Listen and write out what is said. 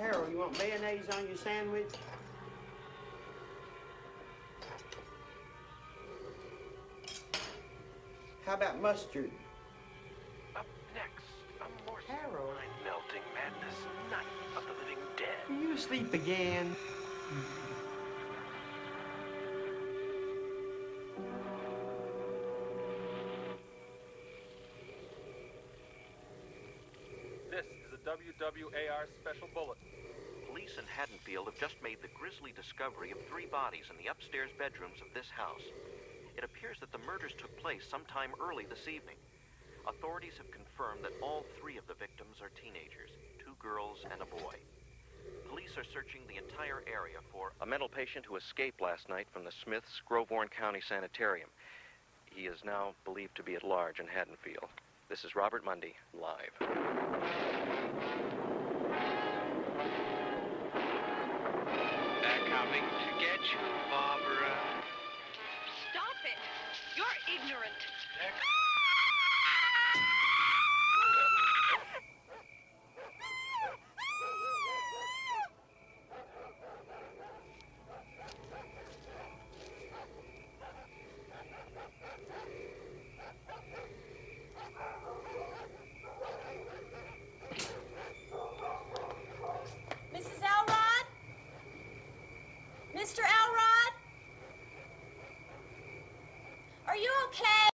Harold, you want mayonnaise on your sandwich? How about mustard? Up next, a more Harold. mind-melting madness, Night of the Living Dead. Are you asleep again? This is a WWAR special bulletin. Police in Haddonfield have just made the grisly discovery of 3 bodies in the upstairs bedrooms of this house. It appears that the murders took place sometime early this evening. Authorities have confirmed that all 3 of the victims are teenagers, 2 girls and a boy. Police are searching the entire area for a mental patient who escaped last night from the Smiths Grove Warren County Sanitarium. He is now believed to be at large in Haddonfield. This is Robert Mundy, live. They're coming to get you, Barbara. Stop it! You're ignorant. Mrs. Elrod? Mr. Elrod? Are you okay?